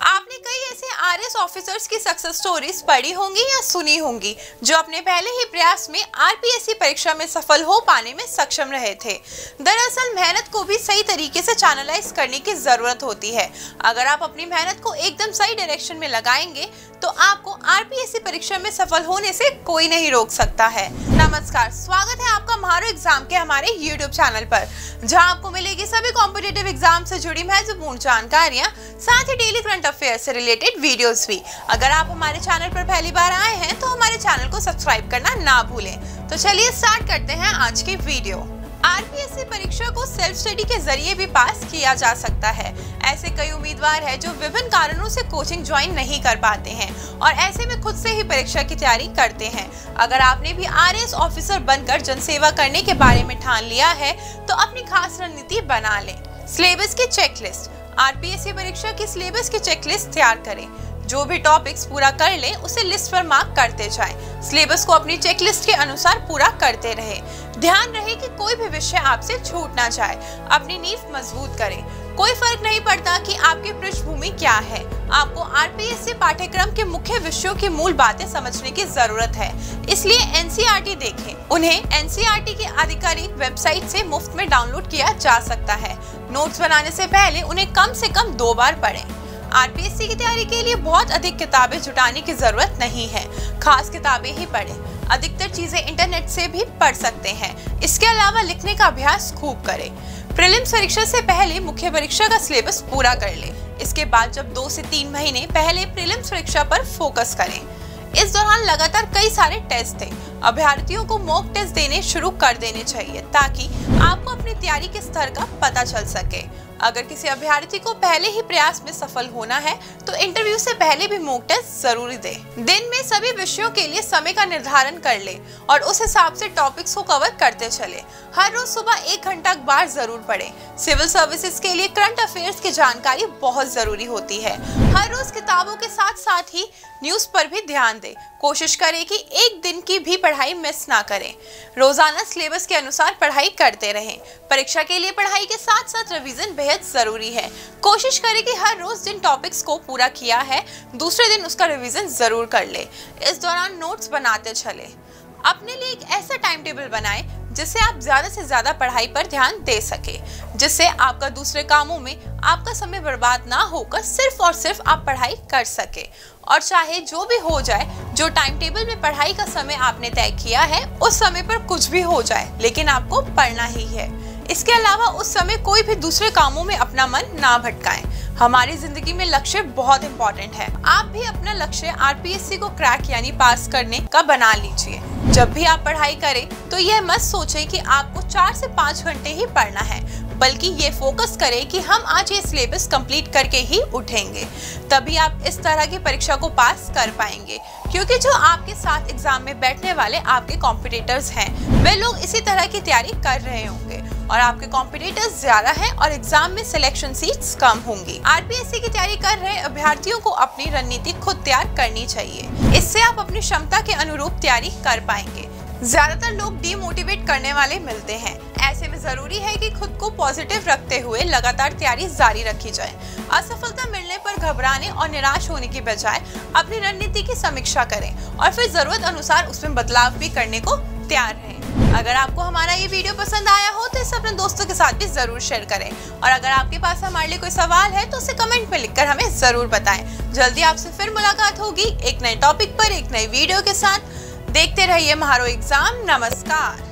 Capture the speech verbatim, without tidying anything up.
आपने कई ऐसे आरएएस ऑफिसर्स की सक्सेस स्टोरीज पढ़ी होंगी या सुनी होंगी जो अपने पहले ही प्रयास में आरपीएससी परीक्षा में सफल हो पाने में सक्षम रहे थे। दरअसल मेहनत को भी सही तरीके से चैनलाइज करने की जरूरत होती है। अगर आप अपनी मेहनत को एकदम सही डायरेक्शन में लगाएंगे तो आपको आरपीएससी परीक्षा में सफल होने से कोई नहीं रोक सकता है। नमस्कार, स्वागत है आपका म्हारो एग्जाम के हमारे यूट्यूब चैनल पर, जहां आपको मिलेगी सभी कॉम्पिटिटिव एग्जाम से जुड़ी महत्वपूर्ण जानकारियां, साथ ही डेली करंट अफेयर से रिलेटेड वीडियोस भी। अगर आप हमारे चैनल पर पहली बार आए हैं तो हमारे चैनल को सब्सक्राइब करना ना भूलें। तो चलिए स्टार्ट करते हैं आज की वीडियो। आरपीएससी परीक्षा को सेल्फ स्टडी के जरिए भी पास किया जा सकता है। ऐसे कई उम्मीदवार हैं जो विभिन्न कारणों से कोचिंग ज्वाइन नहीं कर पाते हैं और ऐसे में खुद से ही परीक्षा की तैयारी करते हैं। अगर आपने भी आरएएस ऑफिसर बनकर जनसेवा करने के बारे में ठान लिया है तो अपनी खास रणनीति बना लें। सिलेबस की चेकलिस्ट। आरपीएससी परीक्षा की सिलेबस की चेकलिस्ट तैयार करें। जो भी टॉपिक्स पूरा कर लें उसे लिस्ट पर मार्क करते जाएं। सिलेबस को अपनी चेकलिस्ट के अनुसार पूरा करते रहें। ध्यान रहे कि कोई भी विषय आपसे छूट ना जाए। अपनी नींव मजबूत करें। कोई फर्क नहीं पड़ता कि आपकी पृष्ठभूमि क्या है, आपको आरपीएससी पाठ्यक्रम के मुख्य विषयों की मूल बातें समझने की जरूरत है। इसलिए एनसीईआरटी देखें। उन्हें एनसीईआरटी की आधिकारिक वेबसाइट से मुफ्त में डाउनलोड किया जा सकता है। नोट्स बनाने से पहले उन्हें कम से कम दो बार पढ़ें। आरपीएससी की तैयारी के लिए बहुत अधिक किताबें जुटाने की जरूरत नहीं है, खास किताबें ही पढ़ें। अधिकतर चीजें इंटरनेट से भी पढ़ सकते हैं। इसके अलावा लिखने का अभ्यास खूब करें। प्रीलिम्स परीक्षा से पहले मुख्य परीक्षा का सिलेबस पूरा कर लें। इसके बाद जब दो से तीन महीने पहले प्रीलिम्स परीक्षा पर फोकस करें। इस दौरान लगातार कई सारे टेस्ट थे। अभ्यर्थियों को मॉक टेस्ट देने शुरू कर देने चाहिए ताकि आपको अपनी तैयारी के स्तर का पता चल सके। अगर किसी अभ्यर्थी को पहले ही प्रयास में सफल होना है तो इंटरव्यू से पहले भी मॉक टेस्ट जरूरी दे। दिन में सभी विषयों के लिए समय का निर्धारण कर ले और उस हिसाब से टॉपिक्स को कवर करते चले। हर रोज सुबह एक घंटा अखबार जरूर पढ़ें। सिविल सर्विसेज के लिए करंट अफेयर्स की जानकारी बहुत जरूरी होती है। हर रोज किताबों के साथ साथ ही न्यूज पर भी ध्यान दें। कोशिश करें कि एक दिन की भी पढ़ाई मिस ना करें। रोजाना सिलेबस के अनुसार पढ़ाई करते रहें। परीक्षा के लिए पढ़ाई के साथ साथ रिवीजन बेहद जरूरी है। कोशिश करें कि हर रोज जिन टॉपिक्स को पूरा किया है दूसरे दिन उसका रिवीजन जरूर कर ले। इस दौरान नोट्स बनाते चले। अपने लिए एक ऐसा टाइम टेबल बनाएं जिससे आप ज्यादा से ज्यादा पढ़ाई पर ध्यान दे सके, जिससे आपका दूसरे कामों में आपका समय बर्बाद ना होकर सिर्फ और सिर्फ आप पढ़ाई कर सके। और चाहे जो भी हो जाए, जो टाइम टेबल में पढ़ाई का समय आपने तय किया है उस समय पर कुछ भी हो जाए लेकिन आपको पढ़ना ही है। इसके अलावा उस समय कोई भी दूसरे कामों में अपना मन ना भटकाएं। हमारी जिंदगी में लक्ष्य बहुत इम्पोर्टेंट है। आप भी अपना लक्ष्य आरपीएससी को क्रैक यानी पास करने का बना लीजिए। जब भी आप पढ़ाई करें तो यह मत सोचें कि आपको चार से पाँच घंटे ही पढ़ना है, बल्कि ये फोकस करें कि हम आज ये सिलेबस कंप्लीट करके ही उठेंगे। तभी आप इस तरह की परीक्षा को पास कर पाएंगे, क्योंकि जो आपके साथ एग्जाम में बैठने वाले आपके कॉम्पिटिटर्स हैं वे लोग इसी तरह की तैयारी कर रहे होंगे और आपके कॉम्पिटिटर्स ज्यादा हैं और एग्जाम में सिलेक्शन सीट्स कम होंगी। आरपीएससी की तैयारी कर रहे अभ्यर्थियों को अपनी रणनीति खुद तैयार करनी चाहिए। इससे आप अपनी क्षमता के अनुरूप तैयारी कर पाएंगे। ज्यादातर लोग डीमोटिवेट करने वाले मिलते हैं। ऐसे में जरूरी है कि खुद को पॉजिटिव रखते हुए लगातार तैयारी जारी रखी जाए। असफलता मिलने पर घबराने और निराश होने की बजाय अपनी रणनीति की समीक्षा करें और फिर जरूरत अनुसार उसमें बदलाव भी करने को तैयार रहें। अगर आपको हमारा ये वीडियो पसंद आया हो तो इसे अपने दोस्तों के साथ भी जरूर शेयर करें और अगर आपके पास हमारे लिए कोई सवाल है तो उसे कमेंट में लिखकर हमें जरूर बताएं। जल्दी आपसे फिर मुलाकात होगी एक नए टॉपिक पर एक नई वीडियो के साथ। देखते रहिए म्हारो एग्जाम। नमस्कार।